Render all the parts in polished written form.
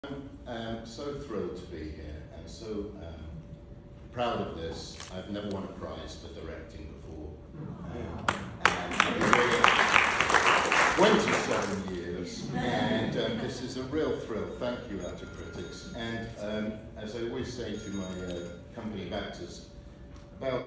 I'm so thrilled to be here and so proud of this. I've never won a prize for directing before. And I've been doing it 27 years, and this is a real thrill. Thank you, Outer Critics. And as I always say to my company of actors, about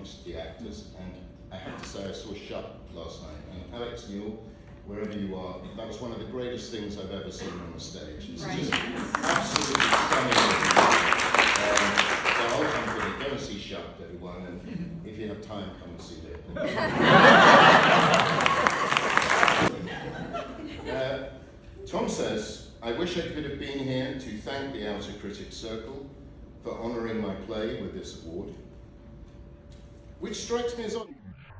amongst the actors, and I have to say I saw Shut last night, and Alex Newell, wherever you are, that was one of the greatest things I've ever seen on the stage. It's just absolutely stunning. The whole company, go and see Shut, everyone, and if you have time, come and see it. Tom says, I wish I could have been here to thank the Outer Critics Circle for honouring my play with this award, which strikes me as odd.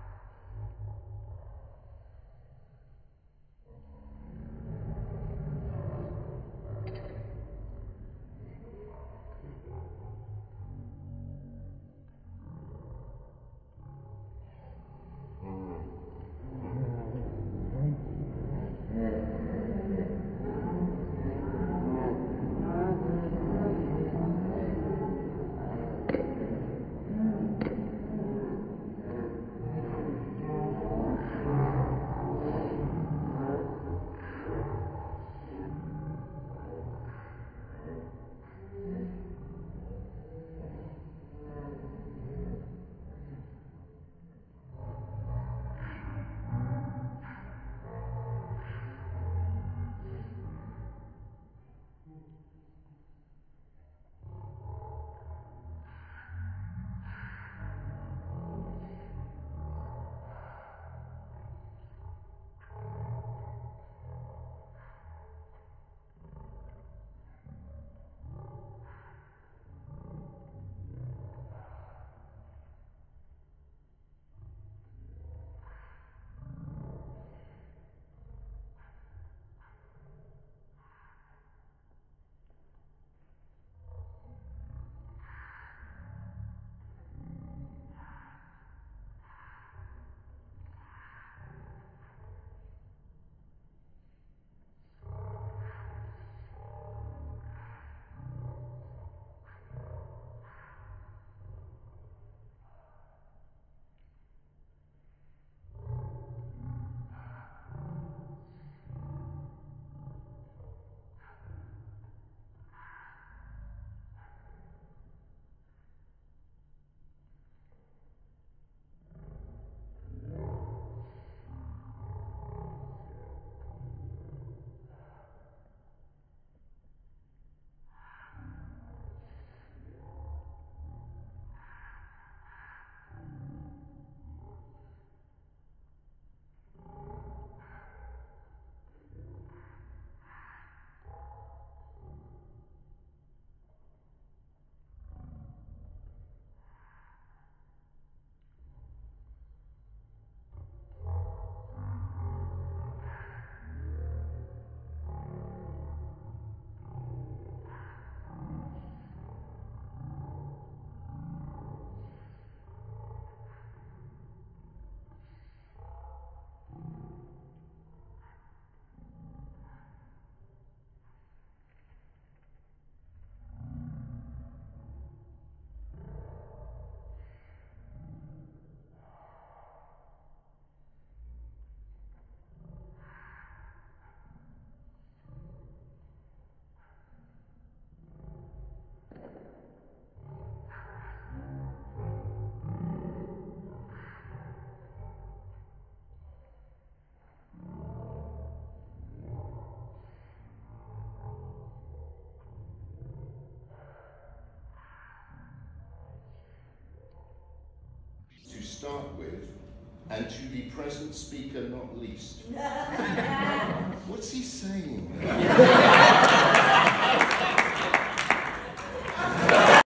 Start with, and to the present speaker not least. What's he saying?